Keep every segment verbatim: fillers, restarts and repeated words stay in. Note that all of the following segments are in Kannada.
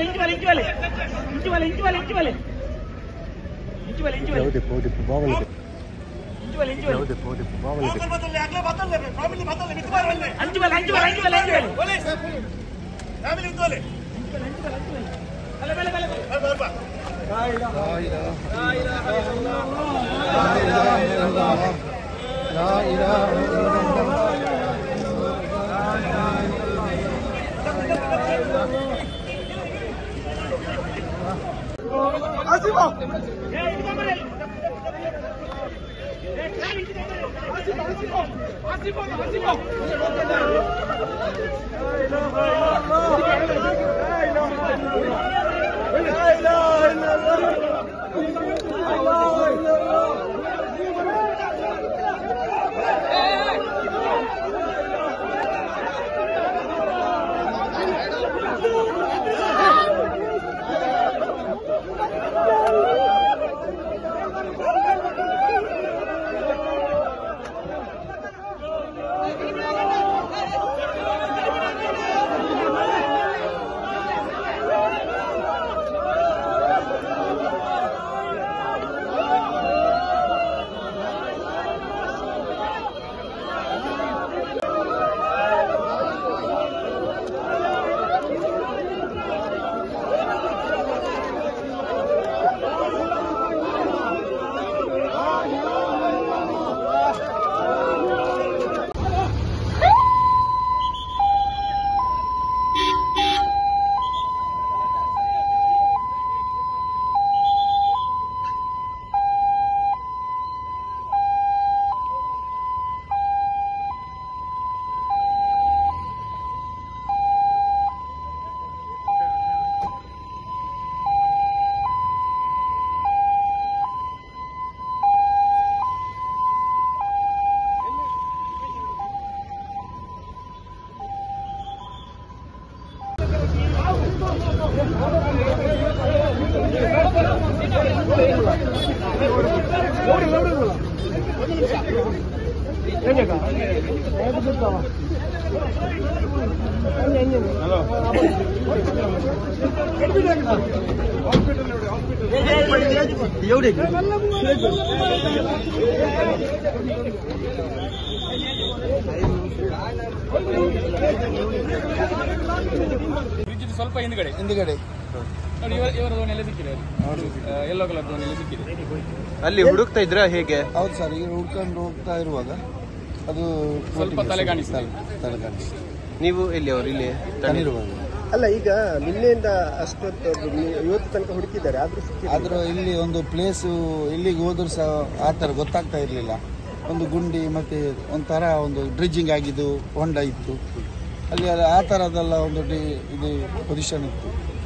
ಸ್ವಲ್ಪ ಹಿಂದ್ಗಡೆ ಹಿಂದ್ಗಡೆ ನೋಡಿ ಇವರ ದೋಣಿ ಎಲ್ಲ ಸಿಕ್ಕಿದೆ ಯೆಲ್ಲೋ ಕಲರ್ ದೋಣಿ ಎಲ್ಲ ಸಿಕ್ಕಿದೆ. ಅಲ್ಲಿ ಹುಡುಕ್ತಾ ಇದ್ರ ಹೇಗೆ? ಹೌದು ಸರ್, ಈಗ ಹುಡ್ಕೊಂಡು ಹೋಗ್ತಾ ಇರುವಾಗ ಅದು ಸ್ವಲ್ಪ ತಲೆ ಕಾಣಿಸ್ತಾರೆ. ತಲೆ ಕಾಣಿಸ್ತಾರೆ. ನೀವು ಎಲ್ಲಿ ಅವರು ಇಲ್ಲಿ ತನಿರುವಾಗ ಅಲ್ಲ, ಈಗ ನಿನ್ನೆಯಿಂದ ಅಷ್ಟೊತ್ತು ಇವತ್ತು ತನಕ ಹುಡುಕಿದ್ದಾರೆ, ಆದ್ರೂ ಆದ್ರೂ ಇಲ್ಲಿ ಒಂದು ಪ್ಲೇಸು ಇಲ್ಲಿಗೆ ಹೋದ್ರು ಸಹ ಆ ಥರ ಗೊತ್ತಾಗ್ತಾ ಇರಲಿಲ್ಲ. ಒಂದು ಗುಂಡಿ ಮತ್ತೆ ಒಂಥರ ಒಂದು ಡ್ರಿಜ್ಜಿಂಗ್ ಆಗಿದ್ದು ಹೊಂಡ ಇತ್ತು ಅಲ್ಲಿ, ಆ ಥರದೆಲ್ಲ ಒಂದು ಡಿ ಇದು ಪೊಸಿಷನ್ ಇತ್ತು.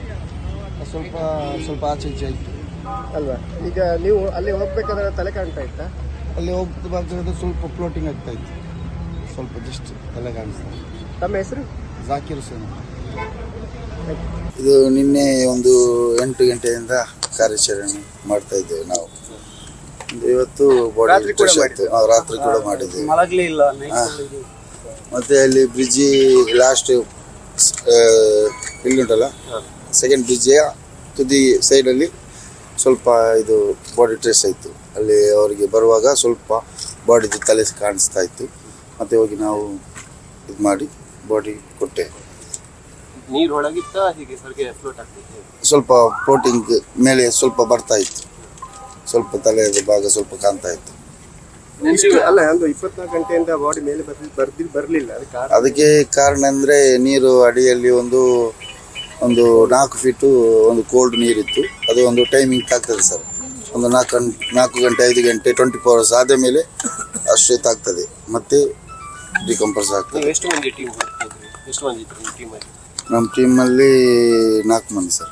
ಸ್ವಲ್ಪ ಸ್ವಲ್ಪ ಆಚೆ ಈಚೆ ಇತ್ತು ಅಲ್ವಾ? ಈಗ ನೀವು ಅಲ್ಲಿ ಹೋಗ್ಬೇಕಾದ್ರೆ ತಲೆ ಕಾಣ್ತಾ ಇತ್ತಾ? ಅಲ್ಲಿ ಹೋಗ್ಬೇಕಾದ್ರೆ ಸ್ವಲ್ಪ ಫ್ಲೋಟಿಂಗ್ ಆಗ್ತಾ ಇತ್ತು, ಸ್ವಲ್ಪ ಜಸ್ಟ್ ತಲೆ ಕಾಣಿಸ್ತಾ. ತಮ್ಮ ಹೆಸರು? ಜಾಕಿರ್ ಹುಸೇನ್. ಇದು ನಿನ್ನೆ ಒಂದು ಎಂಟು ಗಂಟೆಯಿಂದ ಕಾರ್ಯಾಚರಣೆ ಮಾಡ್ತಾ ಇದ್ದೇವೆ ನಾವು. ಇವತ್ತು ರಾತ್ರಿ ಕೂಡ ಮಾಡಿದ್ದೇವೆ. ಮತ್ತೆ ಅಲ್ಲಿ ಬ್ರಿಡ್ಜ್ ಲಾಸ್ಟ್ ಇಲ್ಲುಂಟಲ್ಲ, ಸೆಕೆಂಡ್ ಬ್ರಿಡ್ಜ್ ತುದಿ ಸೈಡಲ್ಲಿ ಸ್ವಲ್ಪ ಇದು ಬಾಡಿ ಟ್ರೇಸ್ ಆಯಿತು. ಅಲ್ಲಿ ಅವರಿಗೆ ಬರುವಾಗ ಸ್ವಲ್ಪ ಬಾಡಿದು ತಲೆ ಕಾಣಿಸ್ತಾ ಇತ್ತು. ಮತ್ತೆ ಹೋಗಿ ನಾವು ಇದು ಮಾಡಿ ಬಾಡಿ ಕೊಟ್ಟೆ. ನೀರು ಒಳಗಿತ್ತ ಹೀಗೆ ಫ್ಲೋಟ್ ಆಗ್ತಿತ್ತು, ಸ್ವಲ್ಪ ಫ್ಲೋಟಿಂಗ್ ಮೇಲೆ ಸ್ವಲ್ಪ ಬರ್ತಾ ಇತ್ತು, ಸ್ವಲ್ಪ ತಲೆಯ ಭಾಗ ಸ್ವಲ್ಪ ಕಾಣ್ತಾ ಇತ್ತು. ಅಲ್ಲ, ಒಂದು ಇಪ್ಪತ್ನಾಲ್ಕು ಗಂಟೆಯಿಂದ ಬಾಡಿ ಮೇಲೆ ಬರ್ದಿ ಬರ್ಲಿಲ್ಲ. ಅದಕ್ಕೆ ಕಾರಣ ಅಂದರೆ ನೀರು ಅಡಿಯಲ್ಲಿ ಒಂದು ಒಂದು ನಾಲ್ಕು ಫೀಟು ಒಂದು ಕೋಲ್ಡ್ ನೀರಿತ್ತು. ಅದು ಒಂದು ಟೈಮಿಂಗ್ ಆಗ್ತದೆ ಸರ್, ಒಂದು ನಾಲ್ಕು ಗಂಟೆ ನಾಲ್ಕು ಗಂಟೆ ಐದು ಗಂಟೆ ಟ್ವೆಂಟಿ ಫೋರ್ ಅವರ್ಸ್ ಆದ ಮೇಲೆ ಅಷ್ಟೊತ್ತಾಗ್ತದೆ, ಮತ್ತೆ ಡಿಕಂಪೋಸ್ ಆಗ್ತದೆ. ಎಷ್ಟು ಮಂದಿ ಟೀಮ್ ಎಷ್ಟು ಮಂದಿ ಟೀಮಲ್ಲಿ? ನಮ್ಮ ಟೀಮಲ್ಲಿ ನಾಲ್ಕು ಮಂದಿ ಸರ್.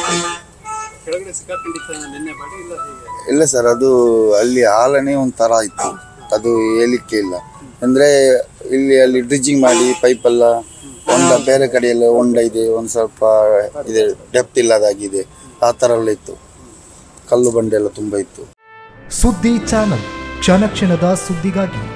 ಇಲ್ಲ ಸರ್, ಅದು ಅಲ್ಲಿ ಆಲನೆ ಒಂಥರ ಇತ್ತು, ಅದು ಹೇಳಲಿಕ್ಕೆ ಇಲ್ಲ. ಅಂದರೆ ಇಲ್ಲಿ ಅಲ್ಲಿ ಡ್ರಿಜ್ಜಿಂಗ್ ಮಾಡಿ ಪೈಪೆಲ್ಲ ಹೊಂಡ ಬೇರೆ ಕಡೆಯೆಲ್ಲ ಹೊಂಡ ಇದೆ, ಒಂದು ಸ್ವಲ್ಪ ಇದೆ ಡೆಪ್ತ್ ಇಲ್ಲದಾಗಿದೆ, ಆ ಥರ ಎಲ್ಲ ಇತ್ತು. ಕಲ್ಲು ಬಂಡೆ ಎಲ್ಲ ತುಂಬ ಇತ್ತು. ಸುದ್ದಿ ಚಾನಲ್, ಕ್ಷಣ ಕ್ಷಣದ ಸುದ್ದಿಗಾಗಿ.